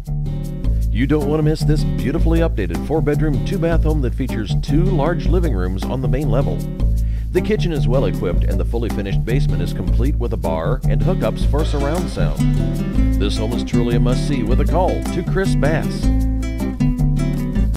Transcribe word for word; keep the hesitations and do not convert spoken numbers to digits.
You don't want to miss this beautifully updated four-bedroom, two-bath home that features two large living rooms on the main level. The kitchen is well equipped and the fully finished basement is complete with a bar and hookups for surround sound. This home is truly a must-see with a call to Chris Bass.